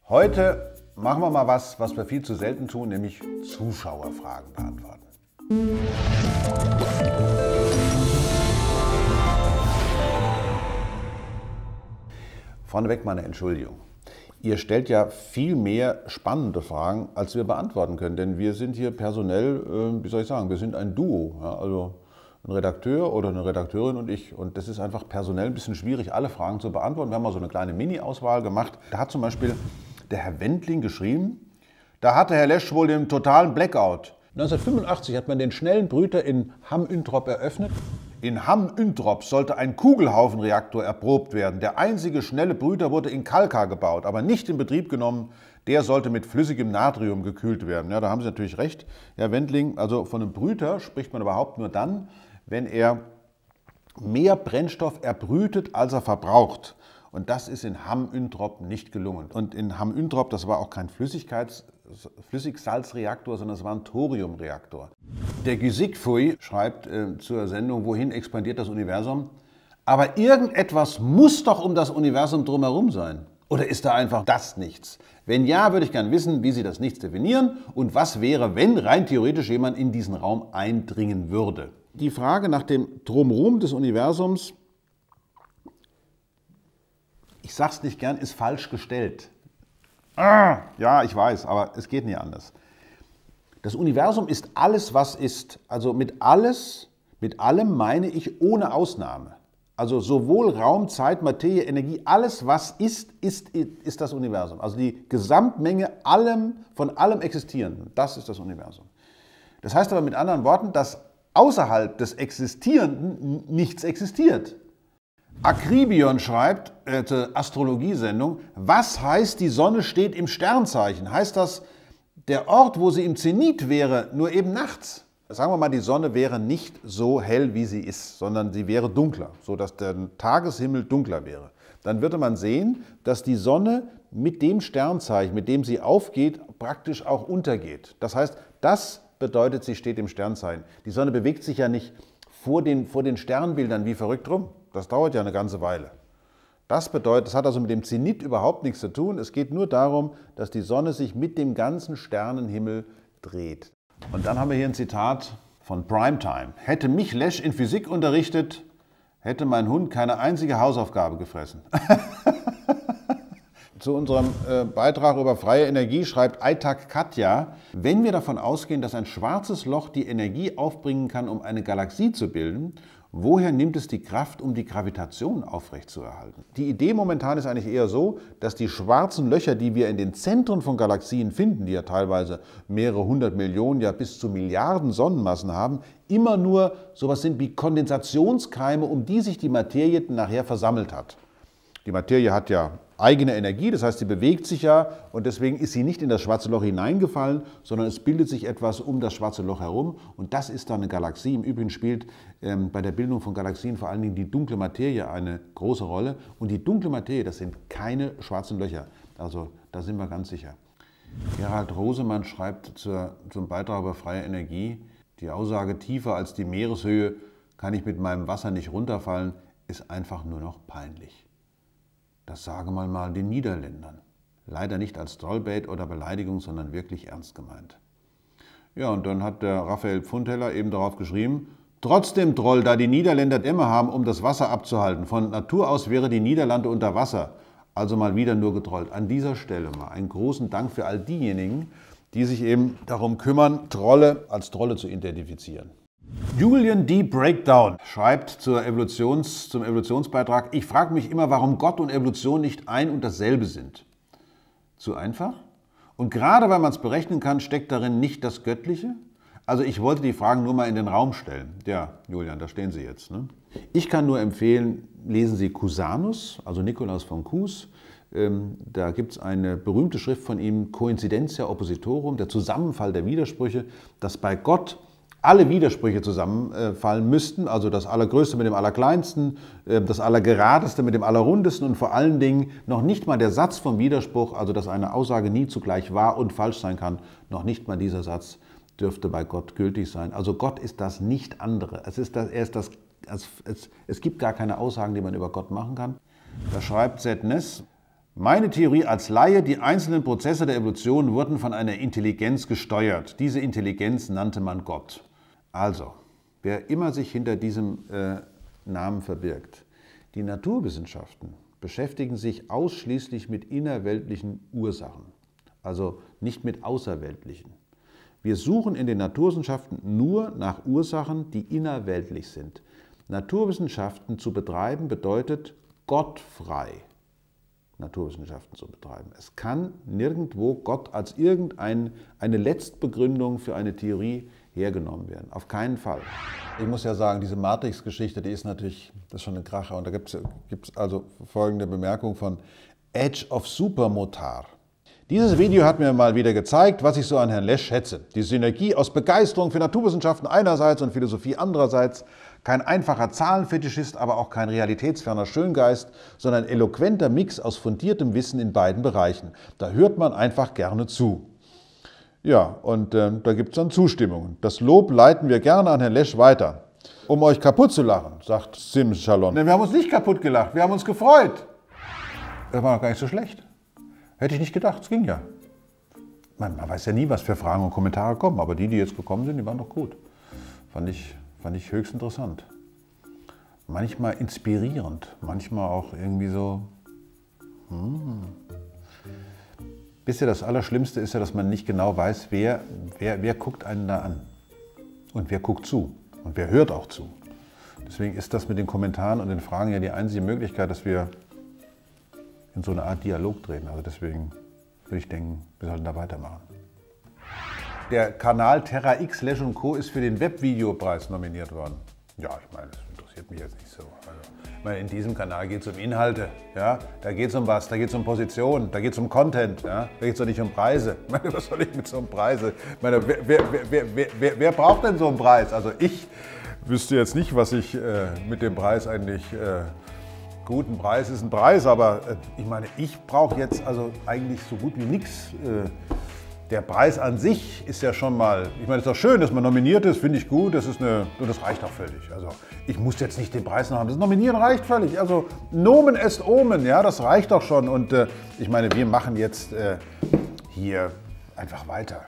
Heute machen wir mal was wir viel zu selten tun, nämlich Zuschauerfragen beantworten. Vorneweg mal eine Entschuldigung. Ihr stellt ja viel mehr spannende Fragen, als wir beantworten können, denn wir sind hier personell, wie soll ich sagen, wir sind ein Duo, ja, also ein Redakteur oder eine Redakteurin und ich. Und das ist einfach personell ein bisschen schwierig, alle Fragen zu beantworten. Wir haben mal so eine kleine Mini-Auswahl gemacht. Da hat zum Beispiel der Herr Wendling geschrieben, da hatte Herr Lesch wohl den totalen Blackout. 1985 hat man den schnellen Brüter in Hamm-Üntrop eröffnet. In Hamm-Üntrop sollte ein Kugelhaufenreaktor erprobt werden. Der einzige schnelle Brüter wurde in Kalkar gebaut, aber nicht in Betrieb genommen. Der sollte mit flüssigem Natrium gekühlt werden. Ja, da haben Sie natürlich recht, Herr Wendling. Also von einem Brüter spricht man überhaupt nur dann, wenn er mehr Brennstoff erbrütet, als er verbraucht. Und das ist in Hamm-Üntrop nicht gelungen. Und in Hamm-Üntrop, das war auch kein Flüssigsalzreaktor, sondern es war ein Thoriumreaktor. Der Gisigpfui schreibt zur Sendung, wohin expandiert das Universum? Aber irgendetwas muss doch um das Universum drumherum sein. Oder ist da einfach das Nichts? Wenn ja, würde ich gerne wissen, wie Sie das Nichts definieren und was wäre, wenn rein theoretisch jemand in diesen Raum eindringen würde. Die Frage nach dem Drumherum des Universums, ich sag's nicht gern, ist falsch gestellt. Ja, ich weiß, aber es geht nicht anders. Das Universum ist alles, was ist. Also mit allem meine ich ohne Ausnahme. Also sowohl Raum, Zeit, Materie, Energie, alles, was ist das Universum. Also die Gesamtmenge von allem Existierenden, das ist das Universum. Das heißt aber mit anderen Worten, dass außerhalb des Existierenden nichts existiert. Akribion schreibt, zur Astrologiesendung, was heißt, die Sonne steht im Sternzeichen? Heißt das, der Ort, wo sie im Zenit wäre, nur eben nachts? Sagen wir mal, die Sonne wäre nicht so hell, wie sie ist, sondern sie wäre dunkler, sodass der Tageshimmel dunkler wäre. Dann würde man sehen, dass die Sonne mit dem Sternzeichen, mit dem sie aufgeht, praktisch auch untergeht. Das heißt, das bedeutet, sie steht im Sternzeichen. Die Sonne bewegt sich ja nicht vor den Sternbildern wie verrückt rum. Das dauert ja eine ganze Weile. Das bedeutet, das hat also mit dem Zenit überhaupt nichts zu tun. Es geht nur darum, dass die Sonne sich mit dem ganzen Sternenhimmel dreht. Und dann haben wir hier ein Zitat von Primetime. Hätte mich Lesch in Physik unterrichtet, hätte mein Hund keine einzige Hausaufgabe gefressen. Zu unserem Beitrag über freie Energie schreibt Aitak Katja, wenn wir davon ausgehen, dass ein schwarzes Loch die Energie aufbringen kann, um eine Galaxie zu bilden, woher nimmt es die Kraft, um die Gravitation aufrechtzuerhalten? Die Idee momentan ist eigentlich eher so, dass die schwarzen Löcher, die wir in den Zentren von Galaxien finden, die ja teilweise mehrere hundert Millionen, ja bis zu Milliarden Sonnenmassen haben, immer nur sowas sind wie Kondensationskeime, um die sich die Materie nachher versammelt hat. Die Materie hat ja eigene Energie, das heißt, sie bewegt sich ja und deswegen ist sie nicht in das schwarze Loch hineingefallen, sondern es bildet sich etwas um das schwarze Loch herum und das ist dann eine Galaxie. Im Übrigen spielt bei der Bildung von Galaxien vor allen Dingen die dunkle Materie eine große Rolle und die dunkle Materie, das sind keine schwarzen Löcher, also da sind wir ganz sicher. Gerhard Rosemann schreibt zum Beitrag über freie Energie, die Aussage, tiefer als die Meereshöhe kann ich mit meinem Wasser nicht runterfallen, ist einfach nur noch peinlich. Das sagen wir mal den Niederländern. Leider nicht als Trollbait oder Beleidigung, sondern wirklich ernst gemeint. Ja, und dann hat der Raphael Pfundheller eben darauf geschrieben, trotzdem Troll, da die Niederländer Dämme haben, um das Wasser abzuhalten. Von Natur aus wäre die Niederlande unter Wasser. Also mal wieder nur getrollt. An dieser Stelle mal einen großen Dank für all diejenigen, die sich eben darum kümmern, Trolle als Trolle zu identifizieren. Julian D. Breakdown schreibt zum Evolutionsbeitrag, ich frage mich immer, warum Gott und Evolution nicht ein und dasselbe sind. Zu einfach? Und gerade weil man es berechnen kann, steckt darin nicht das Göttliche? Also ich wollte die Fragen nur mal in den Raum stellen. Ja, Julian, da stehen Sie jetzt. Ne? Ich kann nur empfehlen, lesen Sie Cusanus, also Nikolaus von Cus. Da gibt es eine berühmte Schrift von ihm, Coincidentia Oppositorum, der Zusammenfall der Widersprüche, dass bei Gott alle Widersprüche zusammenfallen müssten, also das Allergrößte mit dem Allerkleinsten, das Allergeradeste mit dem Allerrundesten und vor allen Dingen noch nicht mal der Satz vom Widerspruch, also dass eine Aussage nie zugleich wahr und falsch sein kann, noch nicht mal dieser Satz dürfte bei Gott gültig sein. Also Gott ist das nicht andere. Es gibt gar keine Aussagen, die man über Gott machen kann. Da schreibt Z. Ness, Meine Theorie als Laie, die einzelnen Prozesse der Evolution wurden von einer Intelligenz gesteuert. Diese Intelligenz nannte man Gott. Also, wer immer sich hinter diesem Namen verbirgt, die Naturwissenschaften beschäftigen sich ausschließlich mit innerweltlichen Ursachen, also nicht mit außerweltlichen. Wir suchen in den Naturwissenschaften nur nach Ursachen, die innerweltlich sind. Naturwissenschaften zu betreiben bedeutet gottfrei Naturwissenschaften zu betreiben. Es kann nirgendwo Gott als irgendeine Letztbegründung für eine Theorie hergenommen werden. Auf keinen Fall. Ich muss ja sagen, diese Matrix-Geschichte, die ist natürlich, das ist schon ein Kracher. Und da gibt es also folgende Bemerkung von Edge of Supermotar. Dieses Video hat mir mal wieder gezeigt, was ich so an Herrn Lesch schätze. Die Synergie aus Begeisterung für Naturwissenschaften einerseits und Philosophie andererseits. Kein einfacher Zahlenfetischist, aber auch kein realitätsferner Schöngeist, sondern ein eloquenter Mix aus fundiertem Wissen in beiden Bereichen. Da hört man einfach gerne zu. Ja, und da gibt es dann Zustimmungen. Das Lob leiten wir gerne an Herrn Lesch weiter. Um euch kaputt zu lachen, sagt Simsalon. Wir haben uns nicht kaputt gelacht, wir haben uns gefreut. Das war doch gar nicht so schlecht. Hätte ich nicht gedacht, es ging ja. Man weiß ja nie, was für Fragen und Kommentare kommen, aber die jetzt gekommen sind, die waren doch gut. Fand ich höchst interessant. Manchmal inspirierend, manchmal auch irgendwie so. Wisst ihr, das Allerschlimmste ist ja, dass man nicht genau weiß, wer guckt einen da an. Und wer guckt zu. Und wer hört auch zu. Deswegen ist das mit den Kommentaren und den Fragen ja die einzige Möglichkeit, dass wir in so eine Art Dialog treten. Also deswegen würde ich denken, wir sollten da weitermachen. Der Kanal Terra X, Lesch & Co. ist für den Webvideopreis nominiert worden. Ja, ich meine, das interessiert mich jetzt nicht so. Also, ich meine, in diesem Kanal geht es um Inhalte, ja? Da geht es um was, da geht es um Position, da geht es um Content, ja? Da geht es doch nicht um Preise. Ich meine, was soll ich mit so einem Preis? Ich meine, wer braucht denn so einen Preis? Also ich wüsste jetzt nicht, was ich mit dem Preis eigentlich... Gut, ein Preis ist ein Preis, aber ich meine, ich brauche jetzt also eigentlich so gut wie nichts. Der Preis an sich ist ja schon mal, ich meine, es ist doch schön, dass man nominiert ist, finde ich gut, das reicht auch völlig. Also ich muss jetzt nicht den Preis noch haben, das Nominieren reicht völlig. Also Nomen est Omen, ja, das reicht doch schon. Und ich meine, wir machen jetzt hier einfach weiter.